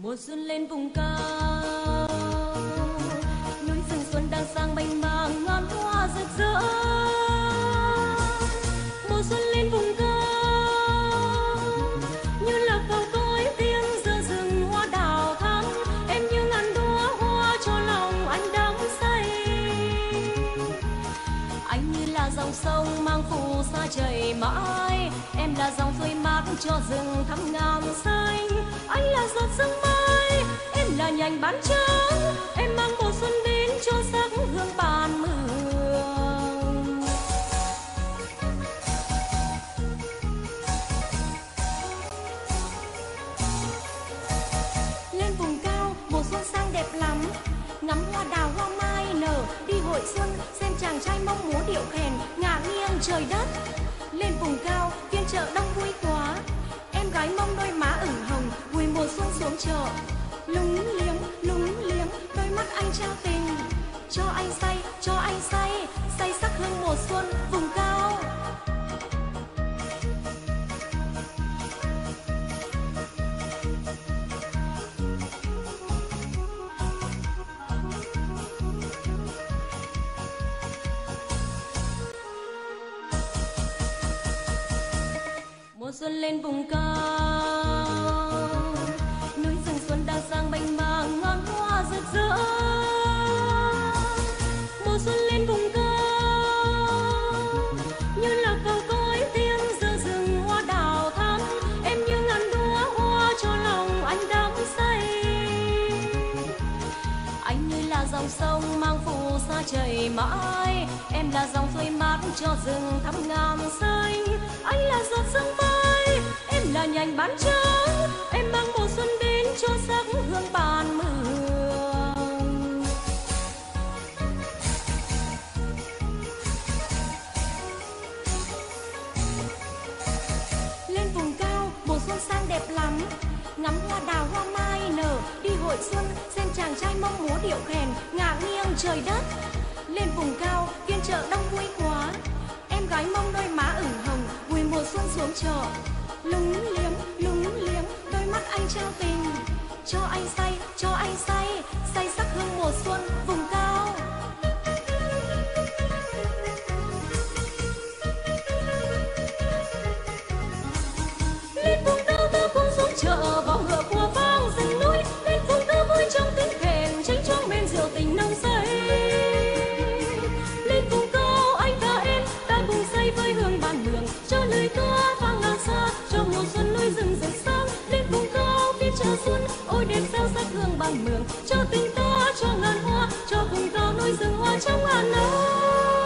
mùa xuân lên vùng cao, núi rừng xuân đang sang mênh mang ngàn hoa rực rỡ. Mùa xuân lên vùng cao như lạc vào cõi tiếng giữa rừng hoa đào thắm, em như ngàn đóa hoa cho lòng anh đắm say. Anh như là dòng sông mang phù sa chảy mãi, em là dòng suối mát cho rừng thắm ngàn xanh. Anh là giọt sương mai, em là nhành bán trắng, em mang mùa xuân đến cho sắc hương bàn mường. Lên vùng cao mùa xuân sang đẹp lắm, ngắm hoa đào hoa mai nở, đi hội xuân xem chàng trai mong múa điệu kèn ngả nghiêng trời đất. Lên vùng cao phiên chợ đông vui quá, em gái mong đôi má ửng hồng vui mùa xuân xuống chợ. Lúng liếng đôi mắt anh trao tình, cho anh say say sắc hương mùa xuân vùng cao. Mùa xuân lên vùng cao, núi rừng xuân đang sang mênh mang ngàn hoa rực rỡ. Mùa xuân lên vùng cao như lạc vào cõi tiếng giữa rừng hoa đào thắm, em như ngàn đóa hoa cho lòng anh đắm say. Anh như là dòng sông mang phù sa chảy mãi, em là dòng suối mát cho rừng thắm ngàn xanh. Anh là giọt sương mai, em là nhành bán trắng, em mang mùa xuân đến cho sắc hương bàn mường. Lên vùng cao mùa xuân sang đẹp lắm, ngắm hoa đào hoa mai nở, đi hội xuân xem chàng trai mong múa điệu kèn ngả nghiêng trời đất. Lên vùng cao phiên chợ đông vui quá, em gái mong đôi má ửng hồng vui mùa xuân xuống chợ. Lúng liếng đôi mắt anh trao tình, cho anh say say sắc hương mùa xuân vùng cao. Lên vùng cao ta cùng xuống chợ, vào ngựa của vang rừng núi. Lên vùng ta vui trong tiếng kèn, tránh cho men rượu tình nồng say. Lên vùng cao anh và em ta cùng say với hương bàn mường, cho lời ca vang ngàn xa, cho mùa xuân núi rừng rực sáng. Lên vùng cao phiên chợ xuân, ôi đẹp sao sắc hương bàn mường, cho tình ta cho ngàn hoa, cho vùng cao núi rừng hoa trong ngàn năm.